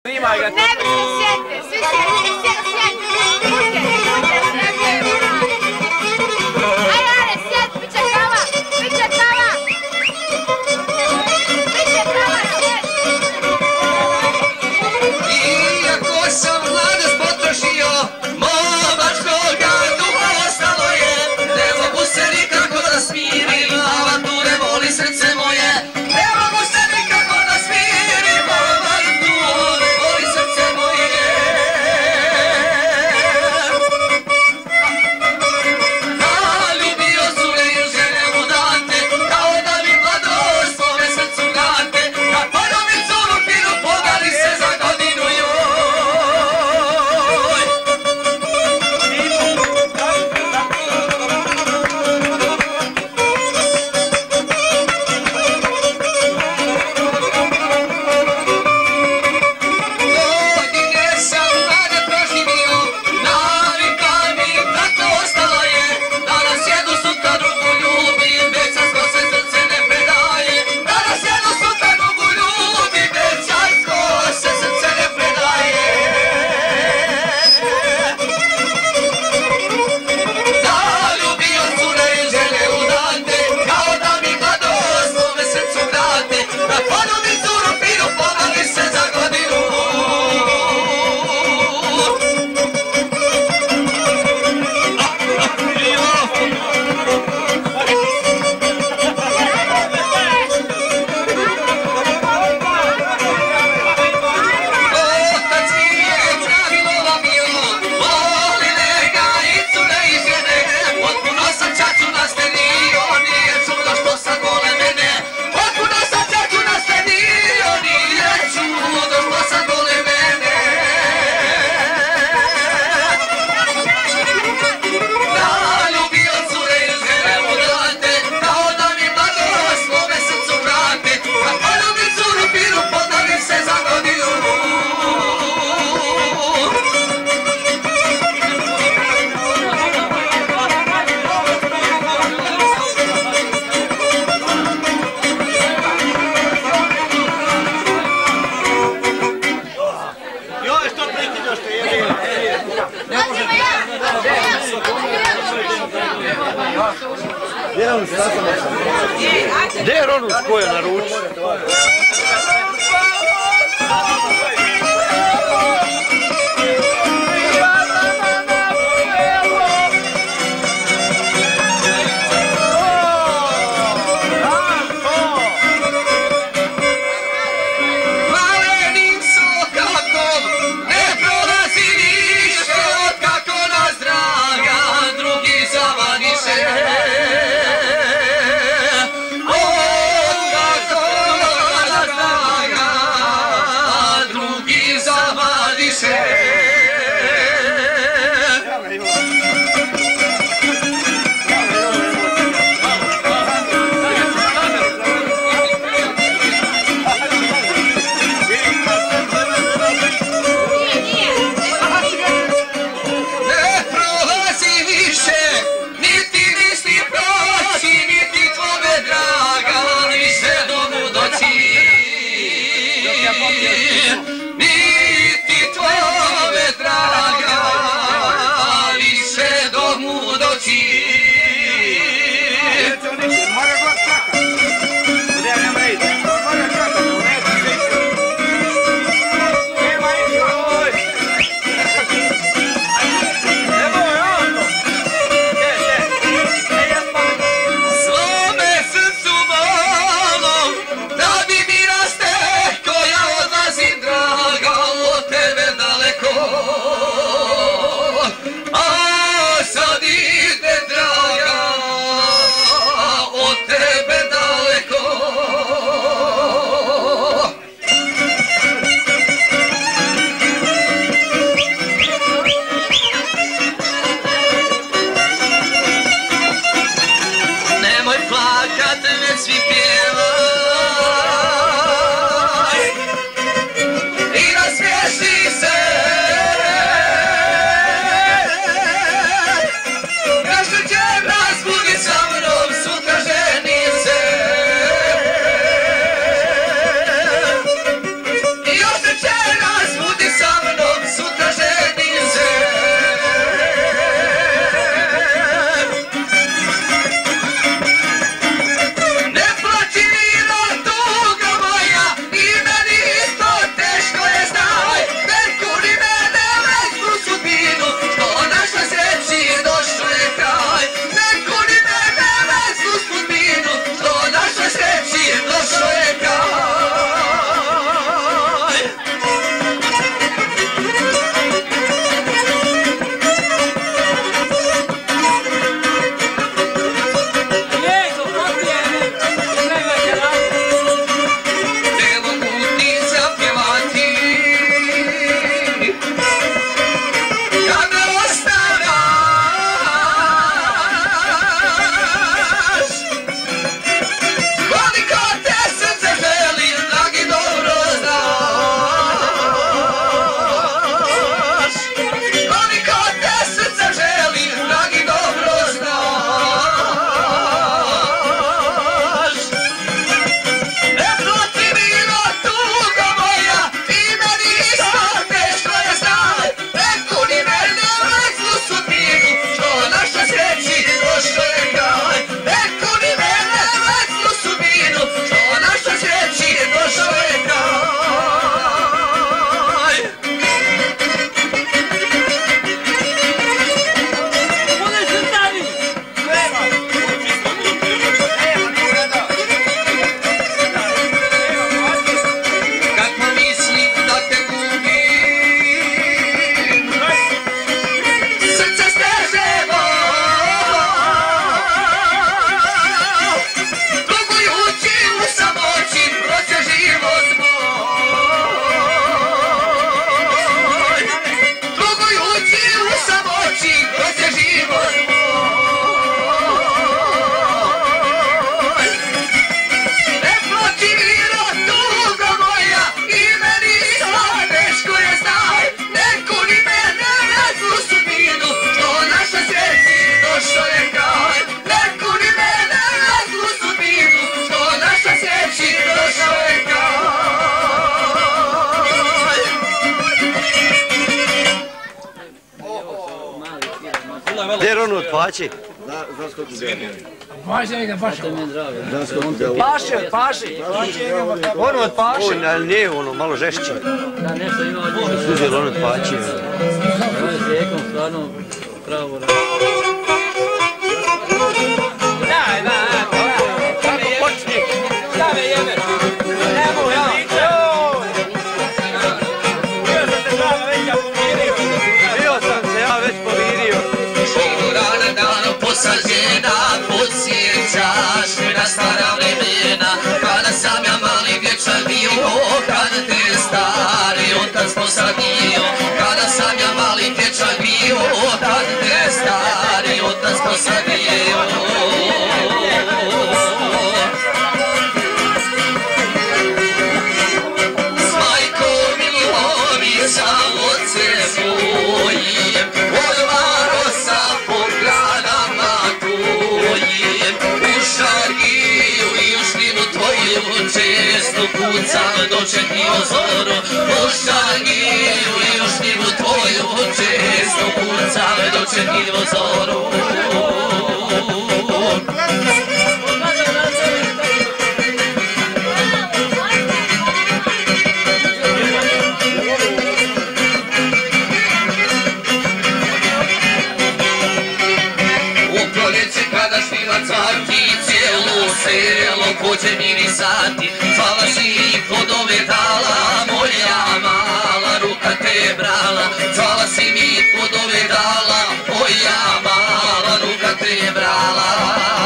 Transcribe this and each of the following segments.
Snimaj ga. Ne bi se sjetite, svi sjetite, pušte, ne bi ajde, sjeti, biće kava, biće kava, sjeti. Iako sam mladost potrošio, momačkoga duha ostalo je. Ne mogu se nikako da smirim, avanture voli srce moje. Ne mogu se nikako da smirim, avanture voli srce moje. Zaljubio su me i žene udate, kao da mi mladost svome srcu vrate. Na podovicu lupinu podali se za godinu joj. Godine sam mlade proživio, navika mi tako ostala je. Danas jednu sutra drugu ljubim, već carsko se srce ne predaje. Danas jednu sutra drugu ljubim, već carsko se srce ne predaje. Zaljubio su me i žene udate, kao da mi mladost svome srcu vrate. Na podovicu lupinu podali se za godinu. Otac mi je pravilo bio, volile ga i cure i žene. Potpuno sam čaču nastenio, nije čudo što sad vole mene. Potpuno sam čaču nastenio, nije čudo što sad vole mene. Zaljubio cure i žene udate, kao da mi mladost svome srcu vrate. Na podovicu lupinu podali se za godinu. Joj, što prekidaš te jebe? Gdje je Ronu spojio na ruči? Malenim sokakom ne prolazi ništa, otkako nas draga drugi zavaniše. Otkako nas draga Faći. Paše, paši. Ono od paše. On, ali nije ono, malo žešće. Da, nešto ima od njega. Uzeli ono od Faći. Ovo je slijekom stvarno pravo. Kako počni? Stave jebe. Nemo ja. Bio sam se ja već povirio. Rana dano posađena, podsjećaš me na stara vremena. Kada sam ja mali dječak bio, kada te stari otac posadio. Kada sam ja mali dječak bio, kada te stari otac posadio. S majkom milovi sam oce svojim, odvaro sam po granama tvojim. U Šargiju i u Šlinu tvoju često kucam dočekio zoru. U Šargiju i u Šlinu tvoju često kucam dočekio zoru. Selo pođe mirisati, zvala si i plodove dala, moja mala ruka te brala. Zvala si mi plodove dala, moja mala ruka te brala.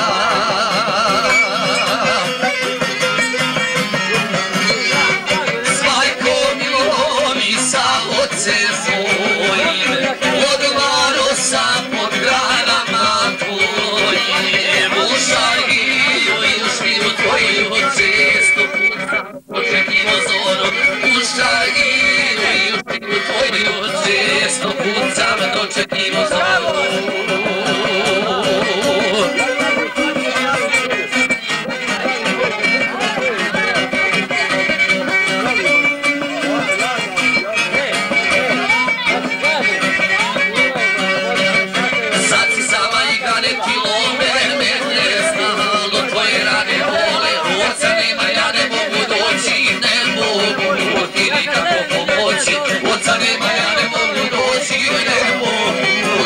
S majkom milom i sa ocem svojim, odvaro sam pod granama tvojim. U Šargiju i u Šlinu tvoju često puta očekimo zoru. U Šargiju i u Šlinu tvoju često pucam dočekimo zoru. Sad si sama i gane kilometre, ne znalo tvoje rane vole. Oca nema, ja ne mogu doći, ne mogu ti nikako pomoći. Oca nema, ja ne mogu doći, ne mogu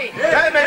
Babi. Daj me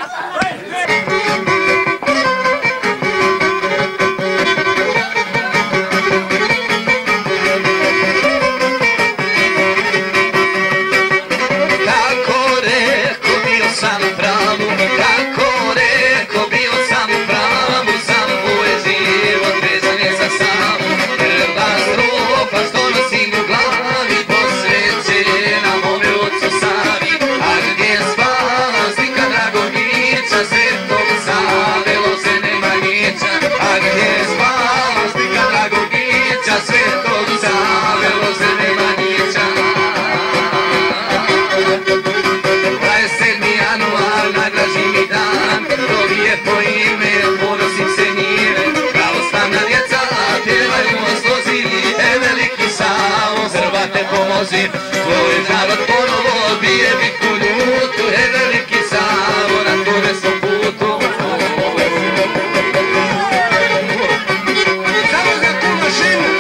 tvoj narod ponovo bije bitku ljutu, veliki Savo na tvome svom putu. Samo za tu mašinu.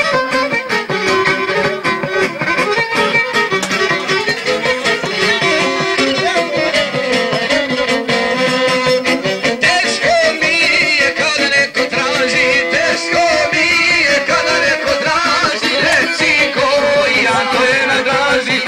Teško mi je kada neko traži, teško mi je kada neko traži, reci koji ja to je nadraži.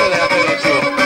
da ja to ne čuo.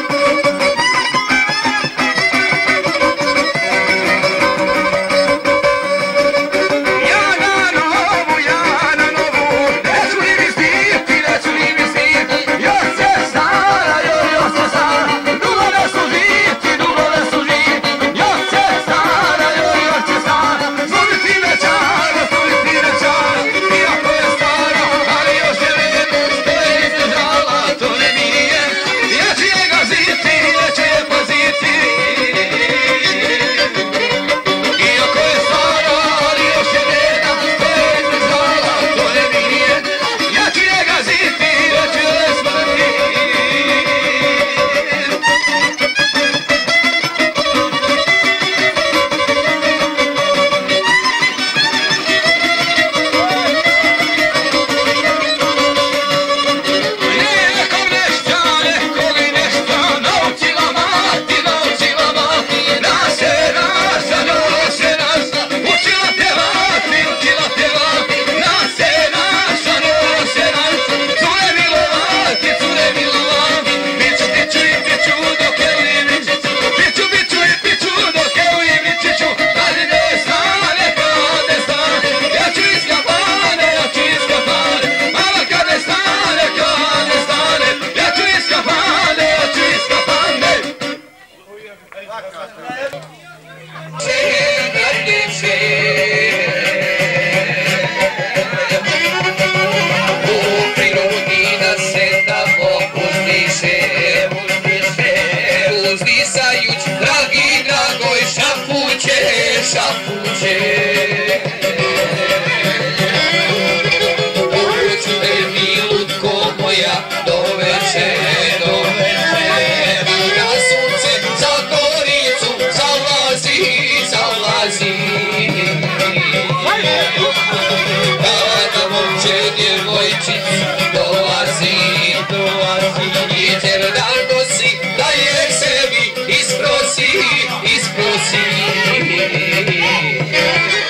Isprosi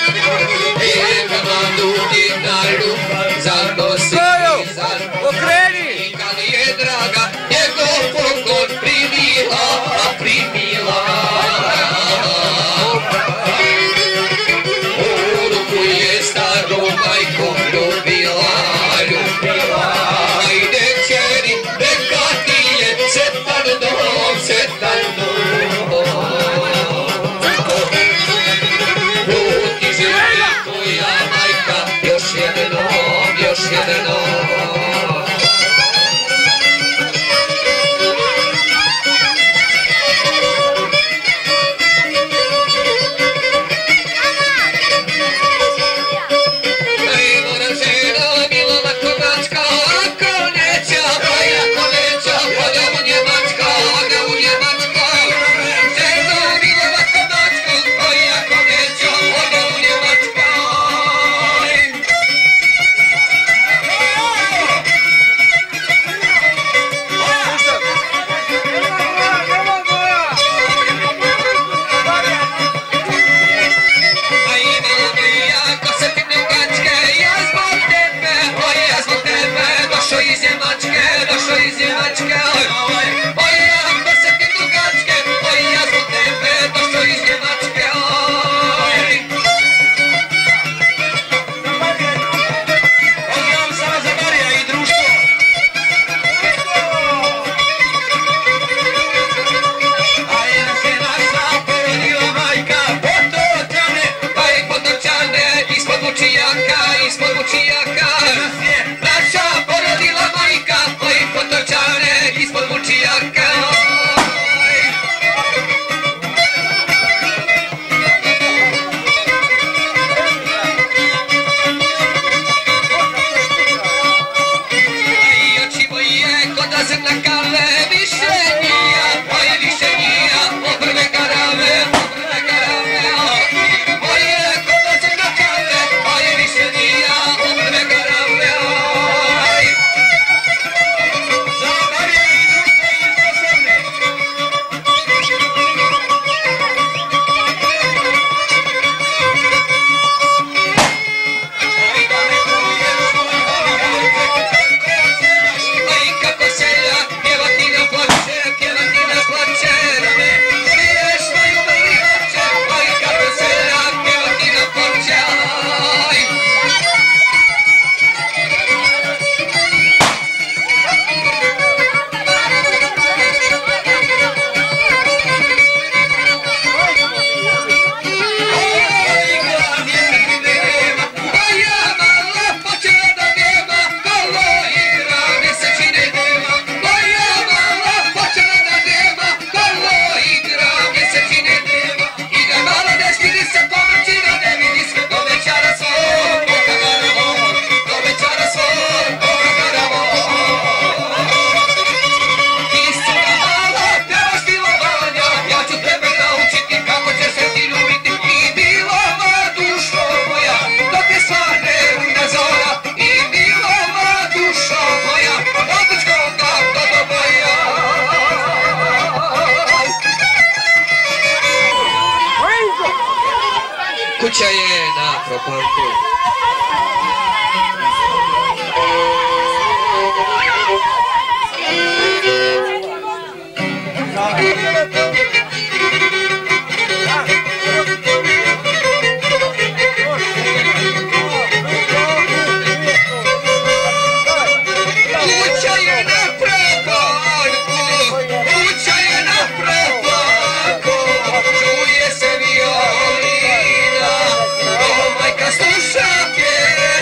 Kuća je na propanku. Slušake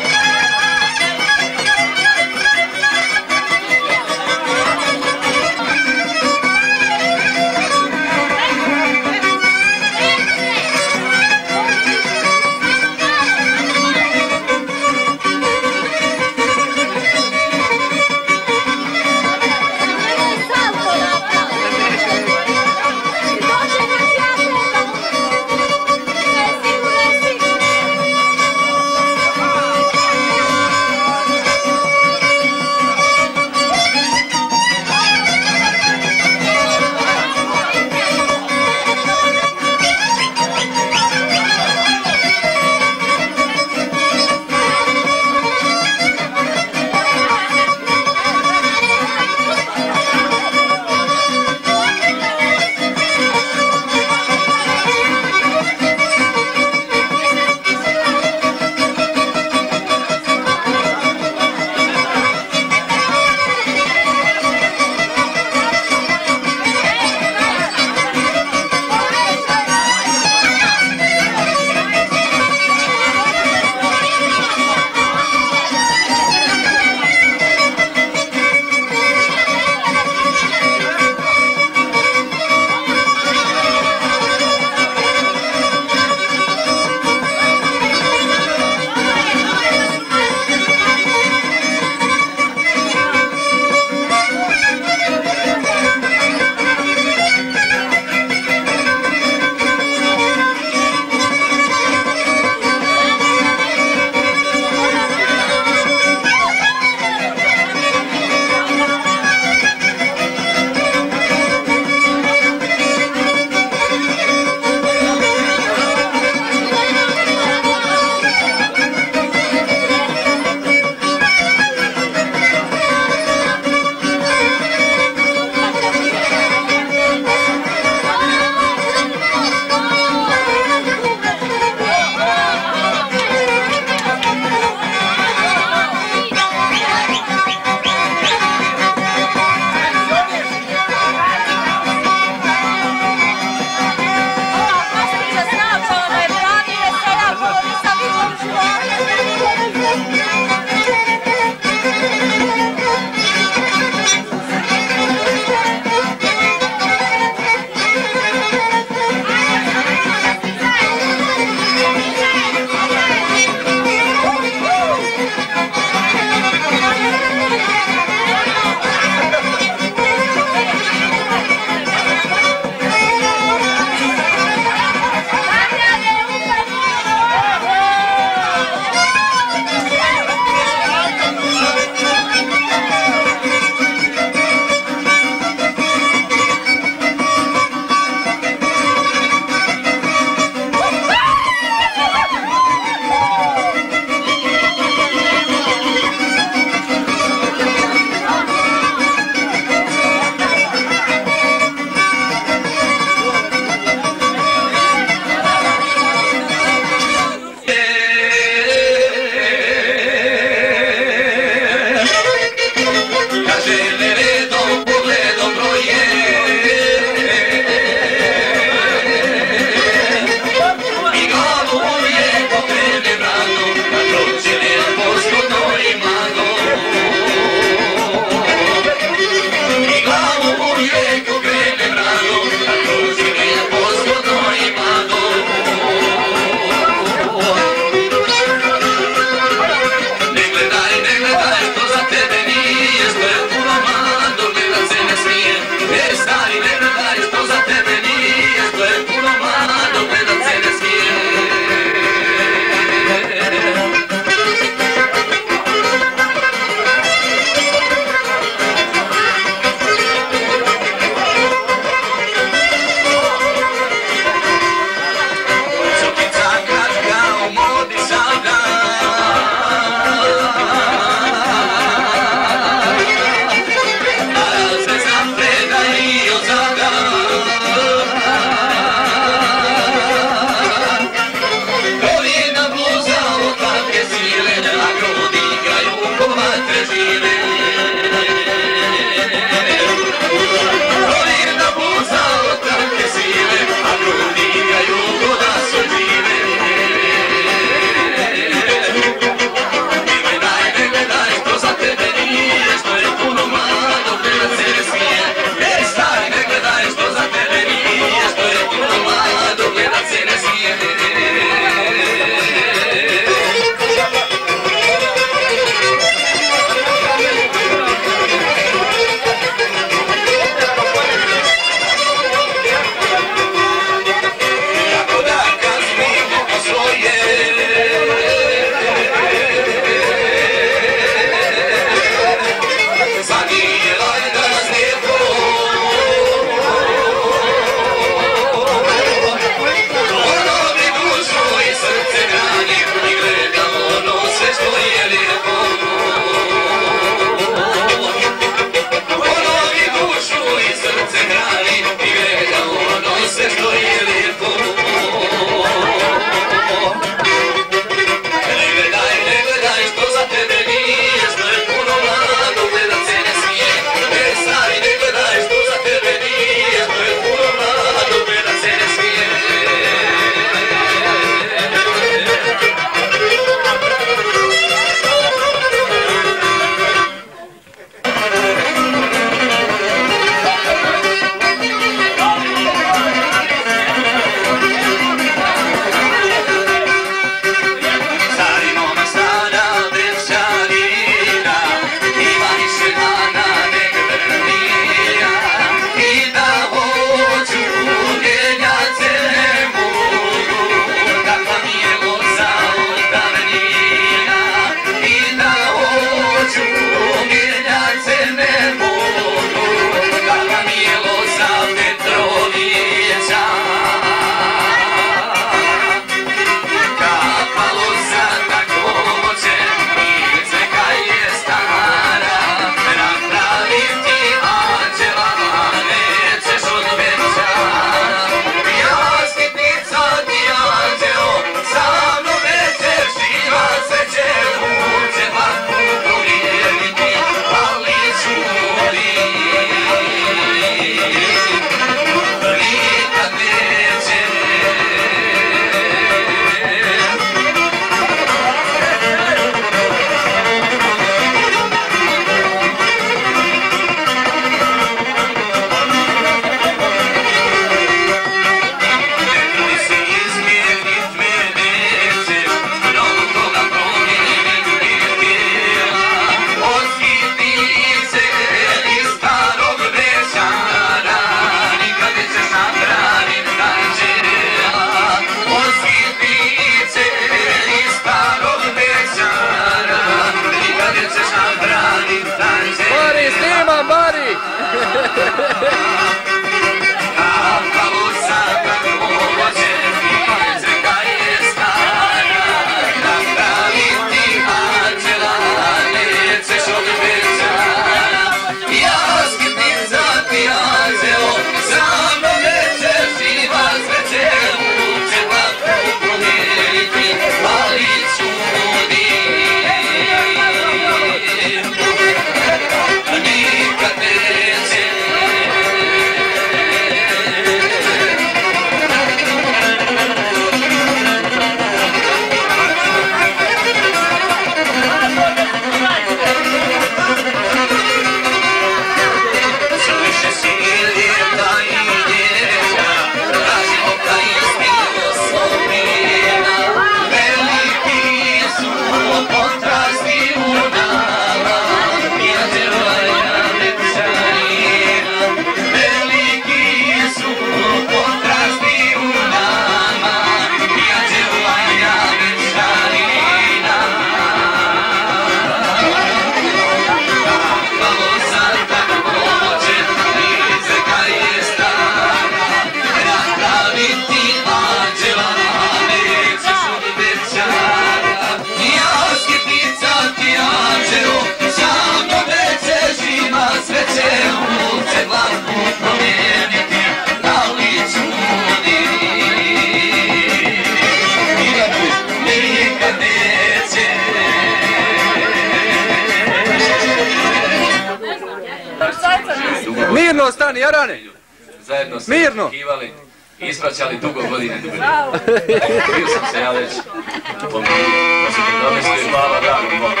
Mirno stani, Jarane. Zajedno se očekivali i ispraćali dugo godine. Bio sam se ja već pomirio, da se predomestio, hvala dragom Bogu.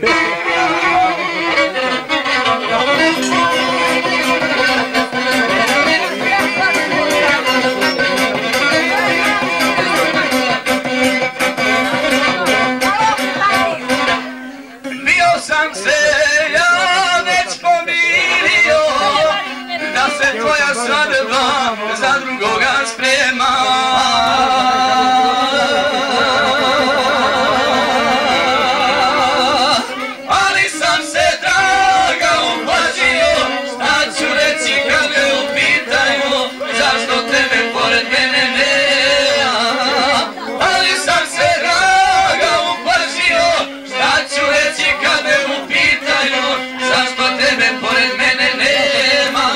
Bio sam se ja već pomirio, da se tvoja svadba za drugoga sprema. Ali sam se draga uplašio, šta ću reći kad me upitaju zašto tebe pored mene nema. Ali sam se draga uplašio, šta ću reći kad me upitaju zašto tebe pored mene nema.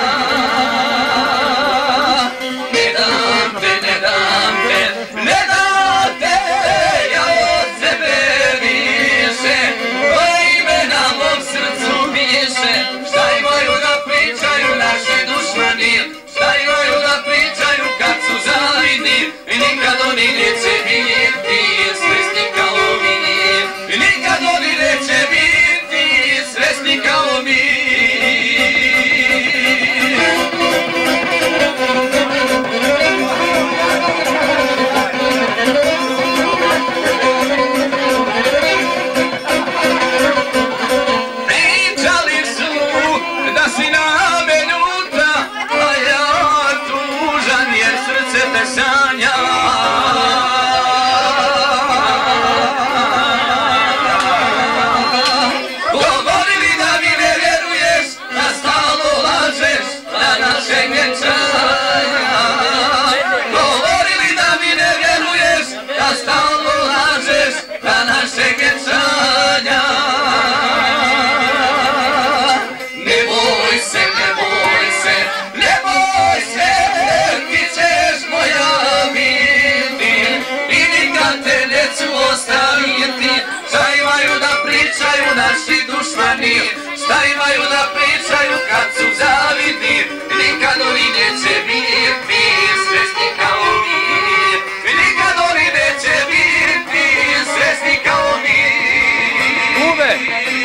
Šta imaju da pričaju kad su zavidni, nikad oni neće biti svesni kao mi. Nikad oni neće biti svesni kao mi. Kume!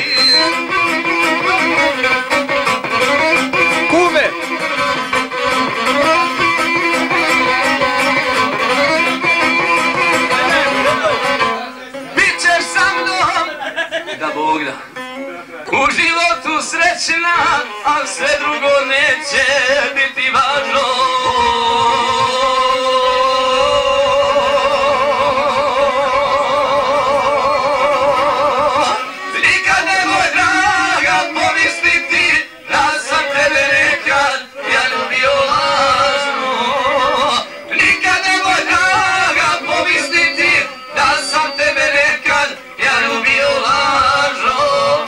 Kume! Bićeš sa mnom, da Bog da. U životu srećna, a sve drugo neće biti važno. Nikad nemoj draga pomisliti da sam tebe nekad ja ljubio lažno. Nikad nemoj draga pomisliti da sam tebe nekad ja ljubio lažno.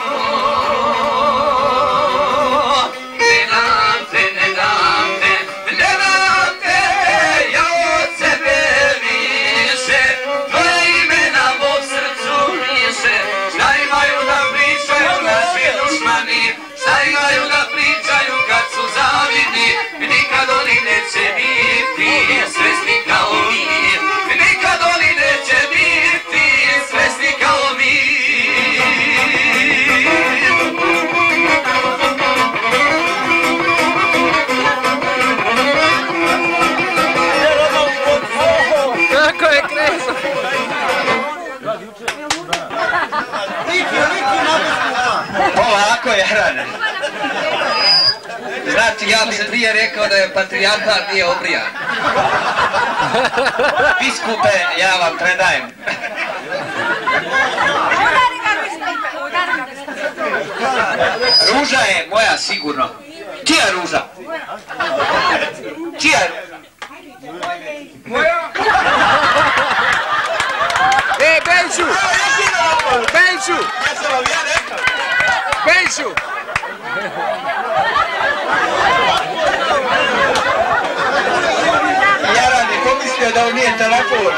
Nikad oni neće biti svesni kao mi. Nikad oni neće biti svesni kao mi. Kako je kreso? Ovako je Jarane. Znači, ja bi prije rekao da je patrijarhat nije obrijan. Biskupe, ja vam predajem. Ruža je moja sigurno. Čija ruža? Čija ruža? Moja? Benču! Benču! Benču! Jaran je pomislio da on nije telefon.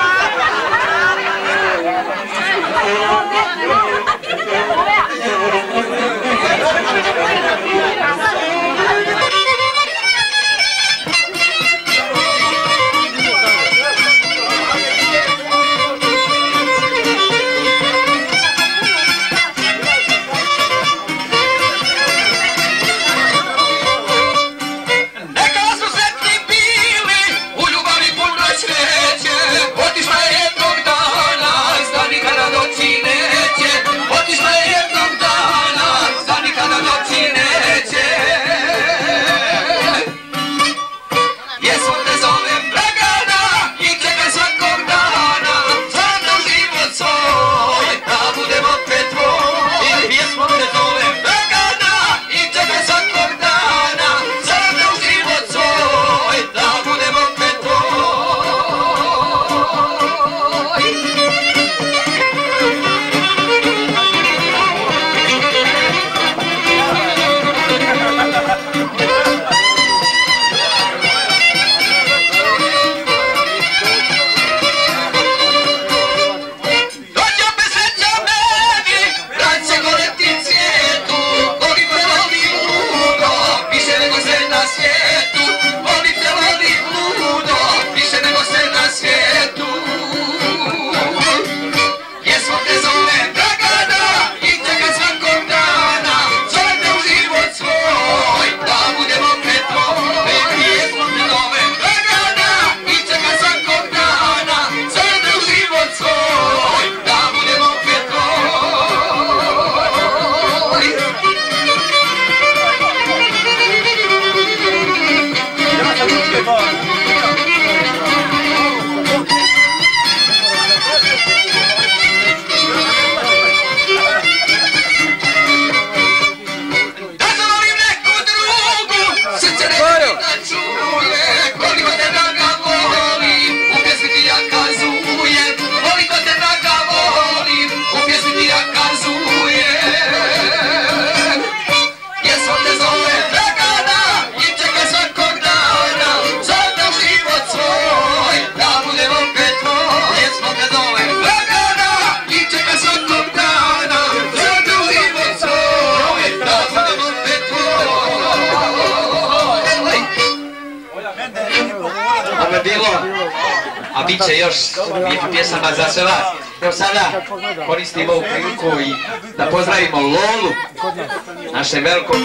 Thank you. bilo, a bit će još lijepih pjesama za sve vas. Evo sada koristimo ovu priliku i da pozdravimo Lolu, naše veliko.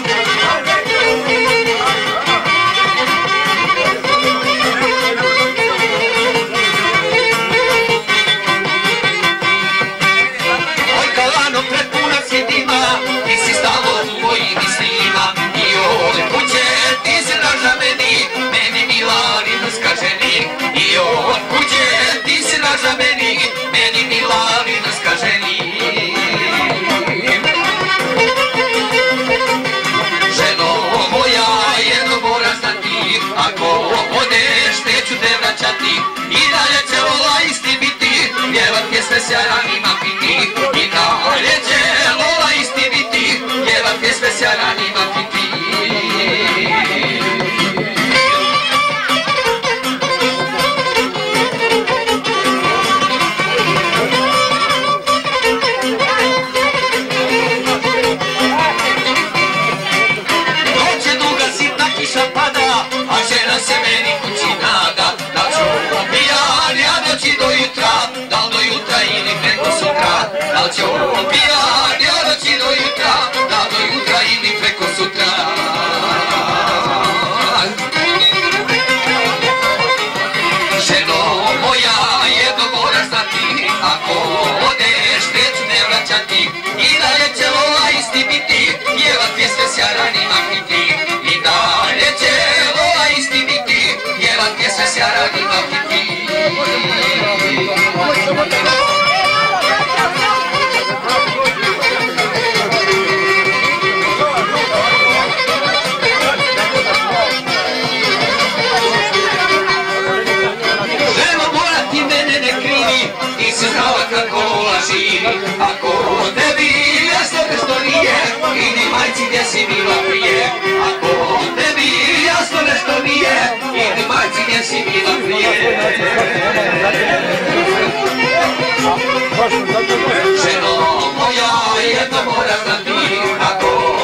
Ženo moja, jedno moraš znati, ako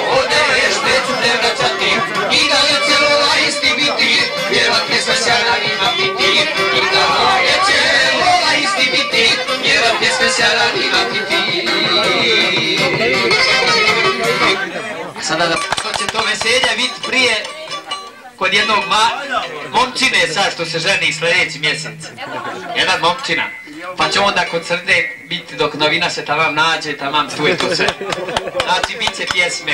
odeš neću te vraćati. I da je cijela isti biti, pjevat pjesme sjaranima biti. I da je cijela isti biti, pjevat pjesme sjaranima biti. Sada da će to veselje biti prije kod jednog momčine sad što se ženi sljedeći mjesec. Jedan momčina. Pa će onda kod Srde biti dok novina se tamam nađe, tamam tu je tu sve. Znači bit će pjesme.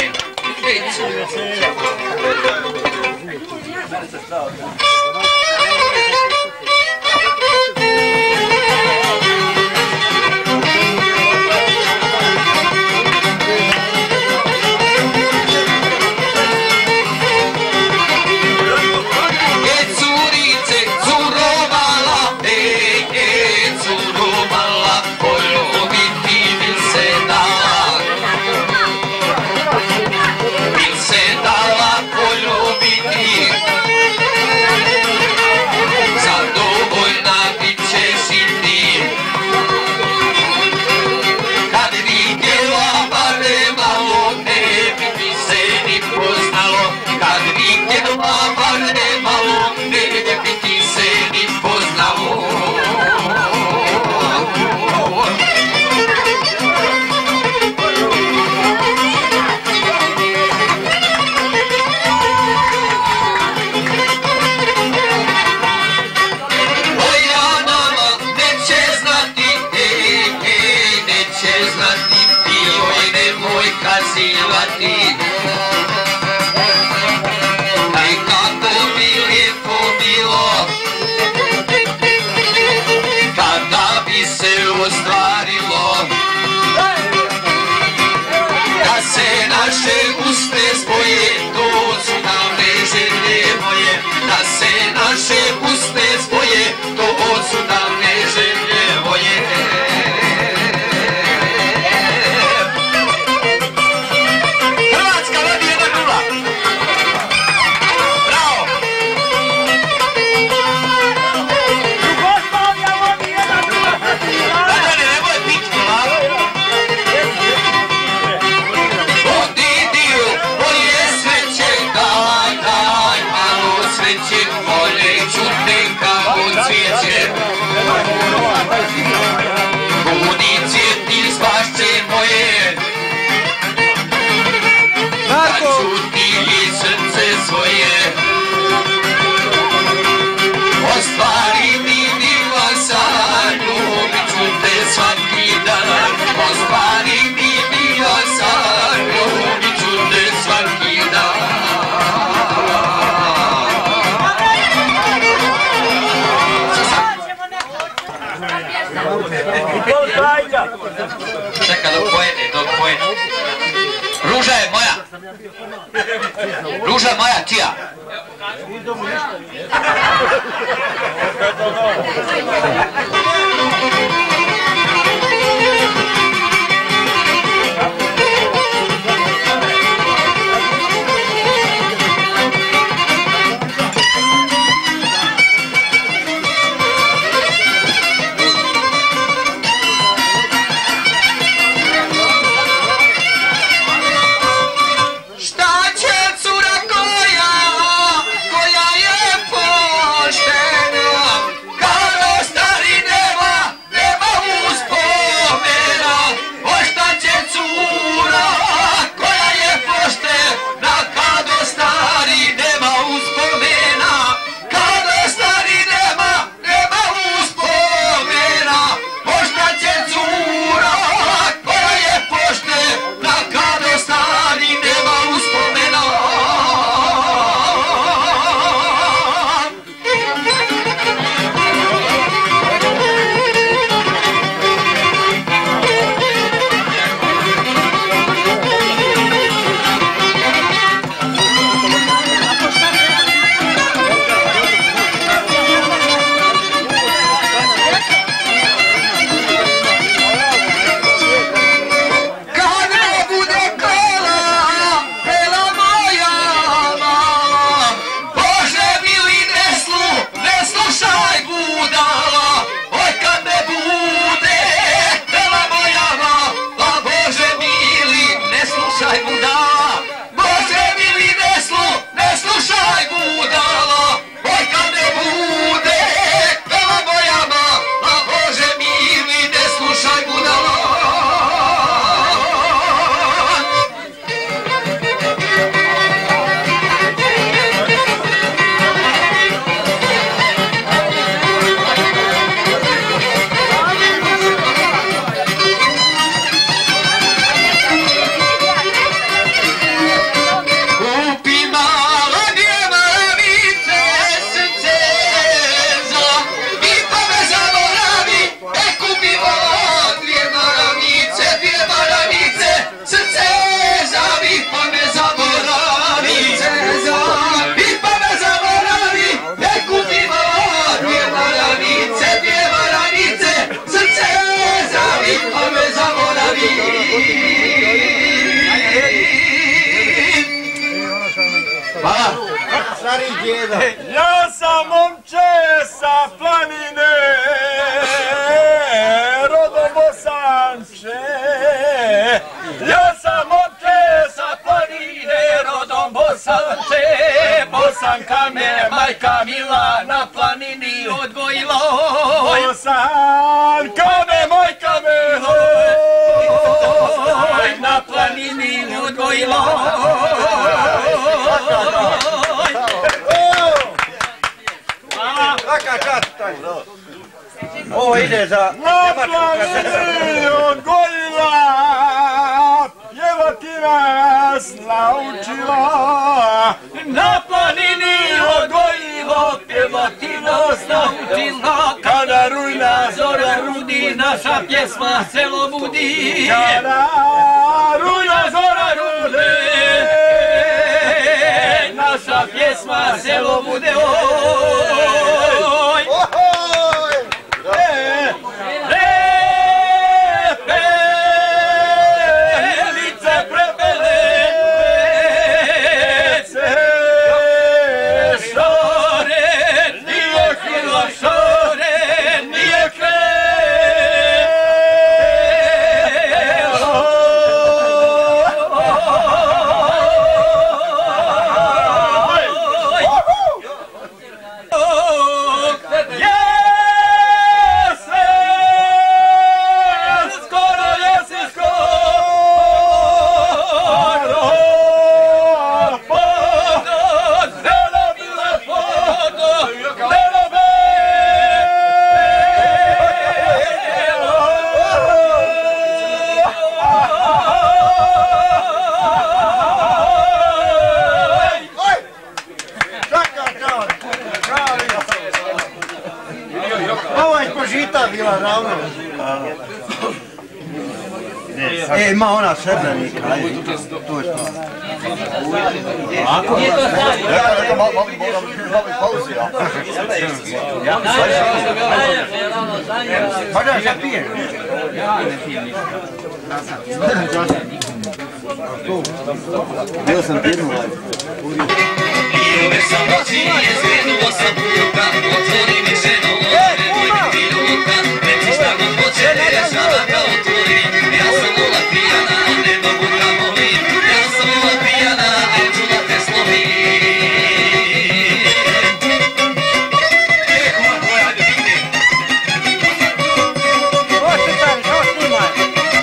svaki dan, ostvari mi bio san, ljubit ću te svaki dan. Čekaj dok pojede. Ruža je moja. Ruža moja, čija? Ja sam momče sa planine, rodom Bosanče. Ja sam momče sa planine, rodom Bosanče. Bosanka me majka mila na planini odgojila. Bosanka me majka mila na planini odgojila. Ovo ide za na planini odgojila, pjevati nas naučila. Na planini odgojila, pjevati nas naučila. Kada rujna zora rudi, naša pjesma selo budi. Kada rujna zora rudi, naša pjesma selo bude. Ima Srebrenika, to je stvar. Ako je to stari? Neka malo pauzi, ja. Pa da, sad pijem. Ja ne pijem ništa. Bio sam pirnu lajbu. Ove sam noći je zvenuo sam puta, otvori mi ženo, nemoj mi piluta, reci šta god hoće, rešava da otvori. Ja sam vola pijana, ne mogu da molim, ja sam vola pijana, neću da te slovim. Kuma tvoja, ajde biti. Hoće stari, što snimaj?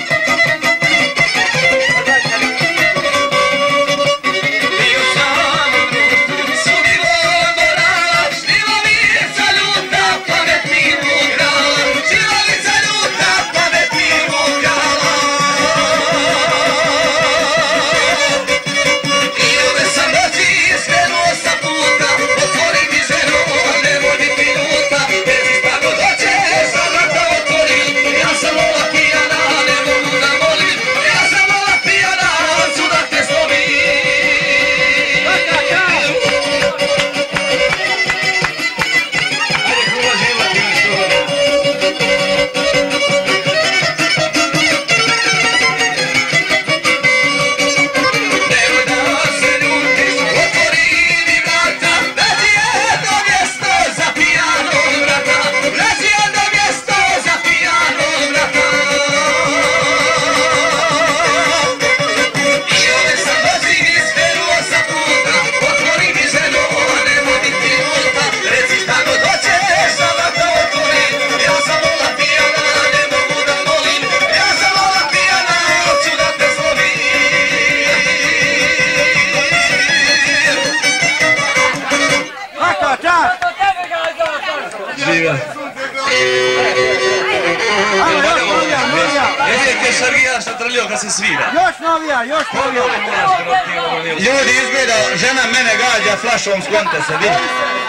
Bio sam u grutu, sudilo morač, živolica ljuta, pametni vukala, živolica ljuta, pametni vukala. I ove sam noći skrenuo sa puta, otvori mi ženo, nemoj biti ljuta, reci šta god hoćeš, za vrata otvori. Ja sam vola pijana, ne mogu da molim, ja sam vola pijana, hoću da te slovim. Nemoj da se ljutiš, otvori mi vrata, nađi jedno mjesto za pijano vrata, nađi jedno mjesto za pijano vrata. I ove sam noći skrenuo sa puta, otvori mi ženo, nemoj biti ljuta, reci šta god hoćeš, za vrata otvori. Ja sam vola pijana, ne mogu da molim, ja sam vola pijana, hoću da te slovim. Haka, čak! To tebe ga Živa. Ajmo, još novija, novija! Vidite Šargija šta trljio kad se svira. Još novija, još novija! Ljudi, izgleda, žena mene gađa flašom, sklonite se, vidi.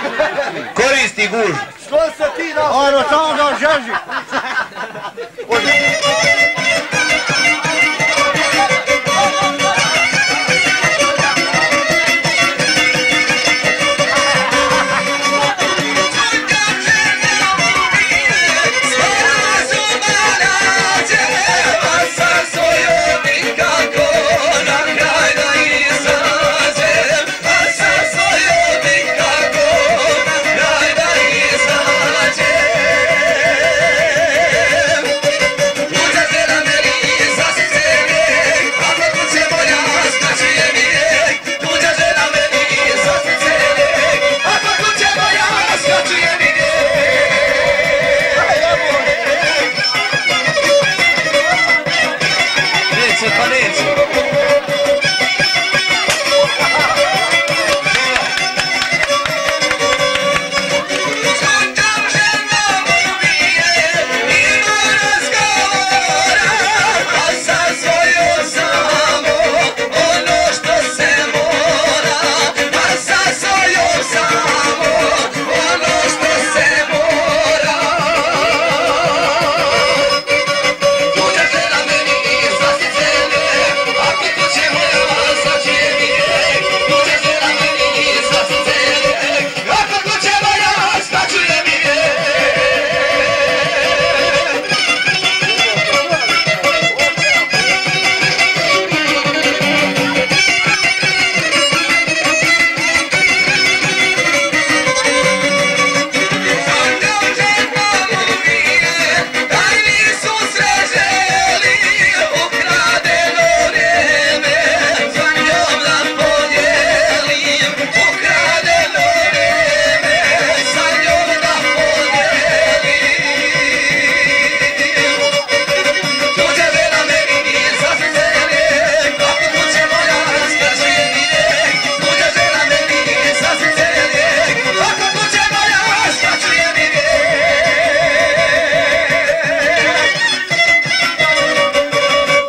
Koristi guž. Što se ti na... Ono, samo ga žeži!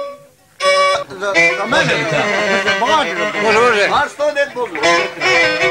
Može. A što ne mogu?